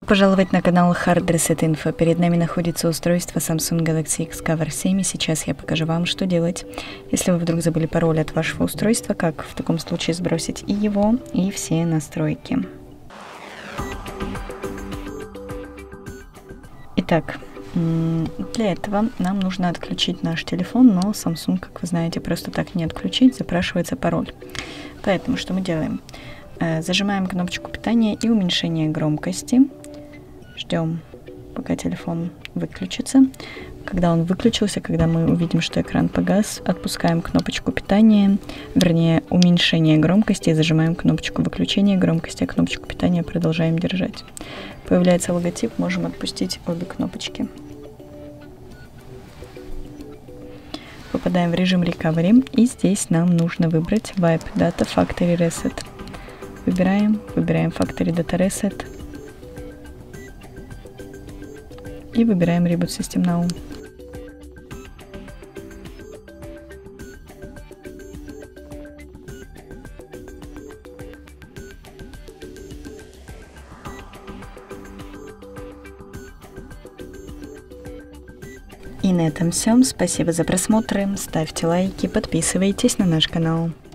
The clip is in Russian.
Пожаловать на канал Hard Reset Info. Перед нами находится устройство Samsung Galaxy X Cover 7, и сейчас я покажу вам, что делать. Если вы вдруг забыли пароль от вашего устройства, как в таком случае сбросить и его, и все настройки. Итак, для этого нам нужно отключить наш телефон, но Samsung, как вы знаете, просто так не отключить, запрашивается пароль. Поэтому что мы делаем? Зажимаем кнопочку питания и уменьшение громкости. Ждем, пока телефон выключится. Когда он выключился, когда мы увидим, что экран погас, отпускаем кнопочку питания, вернее, уменьшение громкости, и зажимаем кнопочку выключения громкости, а кнопочку питания продолжаем держать. Появляется логотип, можем отпустить обе кнопочки. Попадаем в режим Recovery, и здесь нам нужно выбрать Wipe Data Factory Reset. Выбираем Factory Data Reset и выбираем Reboot System Now. И на этом все. Спасибо за просмотр. Ставьте лайки, подписывайтесь на наш канал.